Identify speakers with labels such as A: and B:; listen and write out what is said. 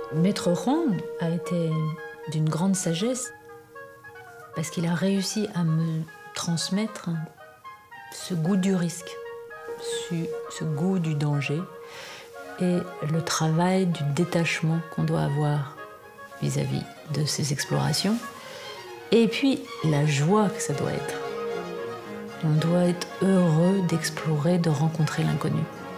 A: Maître Huang a été d'une grande sagesse parce qu'il a réussi à me transmettre ce goût du risque, ce goût du danger et le travail du détachement qu'on doit avoir vis-à-vis de ces explorations. Et puis la joie que ça doit être. On doit être heureux d'explorer, de rencontrer l'inconnu.